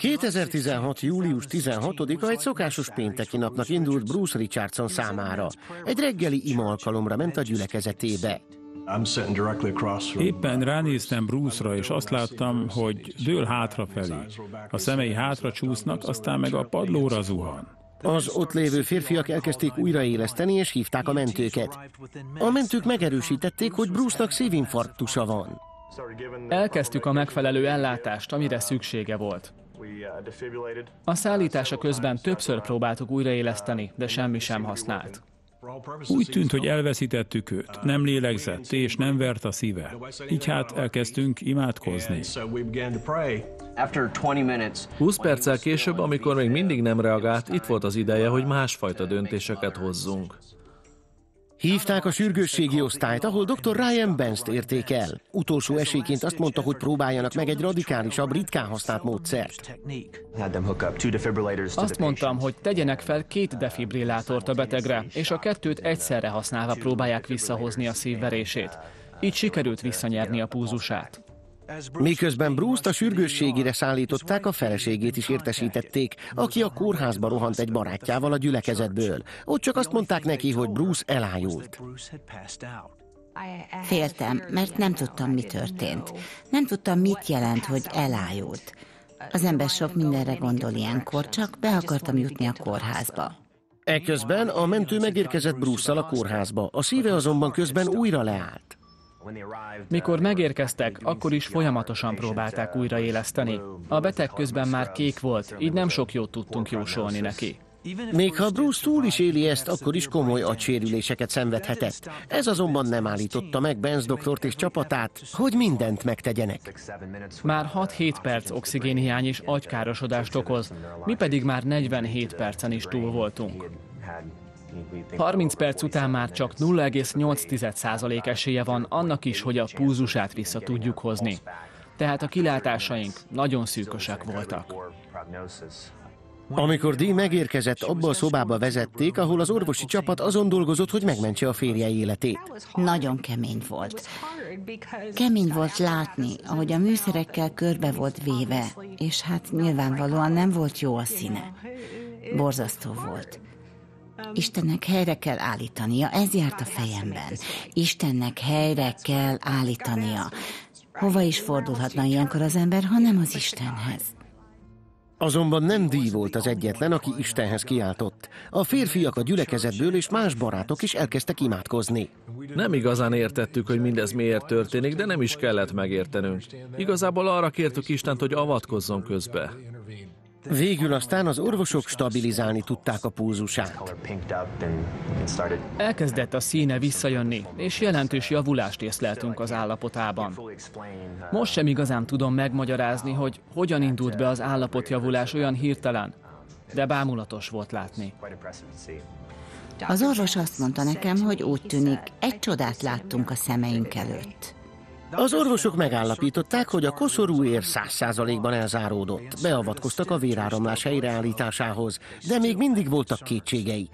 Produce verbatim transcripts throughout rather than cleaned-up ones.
kétezer-tizenhat. július tizenhatodika egy szokásos pénteki napnak indult Bruce Richardson számára. Egy reggeli ima alkalomra ment a gyülekezetébe. Éppen ránéztem Bruce-ra, és azt láttam, hogy dől hátrafelé. A szemei hátra csúsznak, aztán meg a padlóra zuhan. Az ott lévő férfiak elkezdték újraéleszteni, és hívták a mentőket. A mentők megerősítették, hogy Bruce-nak szívinfarktusa van. Elkezdtük a megfelelő ellátást, amire szüksége volt. A szállítása közben többször próbáltuk újraéleszteni, de semmi sem használt. Úgy tűnt, hogy elveszítettük őt, nem lélegzett és nem vert a szíve. Így hát elkezdtünk imádkozni. húsz perccel később, amikor még mindig nem reagált, itt volt az ideje, hogy másfajta döntéseket hozzunk. Hívták a sürgősségi osztályt, ahol doktor Ryan Benzt érték el. Utolsó esélyként azt mondta, hogy próbáljanak meg egy radikálisabb, ritkán használt módszert. Azt mondtam, hogy tegyenek fel két defibrillátort a betegre, és a kettőt egyszerre használva próbálják visszahozni a szívverését. Így sikerült visszanyerni a pulzusát. Miközben Bruce-t a sürgősségire szállították, a feleségét is értesítették, aki a kórházba rohant egy barátjával a gyülekezetből. Ott csak azt mondták neki, hogy Bruce elájult. Féltem, mert nem tudtam, mi történt. Nem tudtam, mit jelent, hogy elájult. Az ember sok mindenre gondol ilyenkor, csak be akartam jutni a kórházba. Eközben a mentő megérkezett Bruce-szal a kórházba, a szíve azonban közben újra leállt. Mikor megérkeztek, akkor is folyamatosan próbálták újraéleszteni. A beteg közben már kék volt, így nem sok jót tudtunk jósolni neki. Még ha Bruce túl is éli ezt, akkor is komoly agysérüléseket szenvedhetett. Ez azonban nem állította meg Benz doktort és csapatát, hogy mindent megtegyenek. Már hat-hét perc oxigénhiány és agykárosodást okoz, mi pedig már negyvenhét percen is túl voltunk. harminc perc után már csak nulla egész nyolc százalék esélye van annak is, hogy a pulzusát vissza tudjuk hozni. Tehát a kilátásaink nagyon szűkösek voltak. Amikor Dee megérkezett, abba a szobába vezették, ahol az orvosi csapat azon dolgozott, hogy megmentse a férje életét. Nagyon kemény volt. Kemény volt látni, ahogy a műszerekkel körbe volt véve, és hát nyilvánvalóan nem volt jó a színe. Borzasztó volt. Istennek helyre kell állítania, ez járt a fejemben. Istennek helyre kell állítania. Hova is fordulhatna ilyenkor az ember, ha nem az Istenhez? Azonban nem Dee volt az egyetlen, aki Istenhez kiáltott. A férfiak a gyülekezetből és más barátok is elkezdtek imádkozni. Nem igazán értettük, hogy mindez miért történik, de nem is kellett megértenünk. Igazából arra kértük Istent, hogy avatkozzon közbe. Végül aztán az orvosok stabilizálni tudták a pulzusát. Elkezdett a színe visszajönni, és jelentős javulást észleltünk az állapotában. Most sem igazán tudom megmagyarázni, hogy hogyan indult be az állapotjavulás olyan hirtelen, de bámulatos volt látni. Az orvos azt mondta nekem, hogy úgy tűnik, egy csodát láttunk a szemeink előtt. Az orvosok megállapították, hogy a koszorúér száz százalékban elzáródott. Beavatkoztak a véráramlás helyreállításához, de még mindig voltak kétségeik.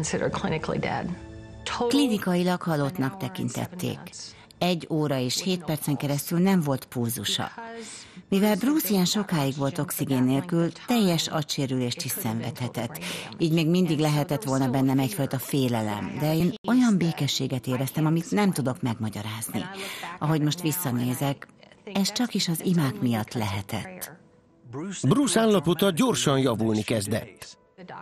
Klinikailag halottnak tekintették. Egy óra és hét percen keresztül nem volt pulzusa. Mivel Bruce ilyen sokáig volt oxigén nélkül, teljes agysérülést is szenvedhetett. Így még mindig lehetett volna bennem egyfajta félelem, de én olyan békességet éreztem, amit nem tudok megmagyarázni. Ahogy most visszanézek, ez csak is az imák miatt lehetett. Bruce állapota gyorsan javulni kezdett.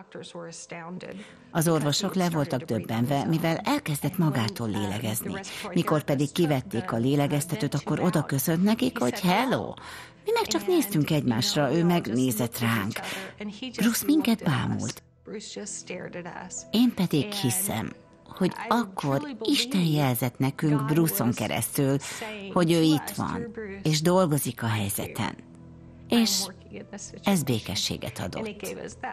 Az orvosok le voltak döbbenve, mivel elkezdett magától lélegezni. Mikor pedig kivették a lélegeztetőt, akkor oda köszönt nekik, hogy hello! Mi meg csak néztünk egymásra, ő meg nézett ránk. Bruce minket bámult. Én pedig hiszem, hogy akkor Isten jelzett nekünk Bruce-on keresztül, hogy ő itt van, és dolgozik a helyzeten. És ez békességet adott.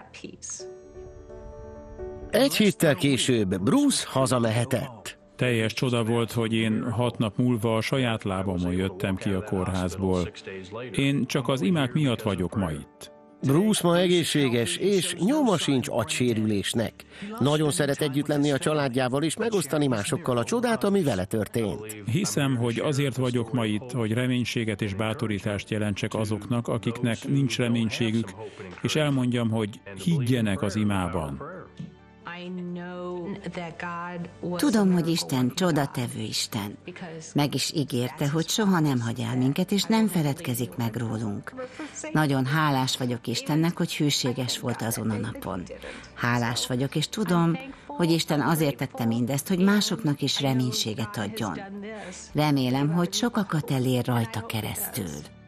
Egy héttel később Bruce hazamehetett. Teljes csoda volt, hogy én hat nap múlva a saját lábamon jöttem ki a kórházból. Én csak az imák miatt vagyok ma itt. Bruce ma egészséges, és nyoma sincs agysérülésnek. Nagyon szeret együtt lenni a családjával, és megosztani másokkal a csodát, ami vele történt. Hiszem, hogy azért vagyok ma itt, hogy reménységet és bátorítást jelentsek azoknak, akiknek nincs reménységük, és elmondjam, hogy higgyenek az imában. Tudom, hogy Isten csodatevő Isten. Meg is ígérte, hogy soha nem hagy el minket, és nem feledkezik meg rólunk. Nagyon hálás vagyok Istennek, hogy hűséges volt azon a napon. Hálás vagyok, és tudom, hogy Isten azért tette mindezt, hogy másoknak is reménységet adjon. Remélem, hogy sokakat elér rajta keresztül.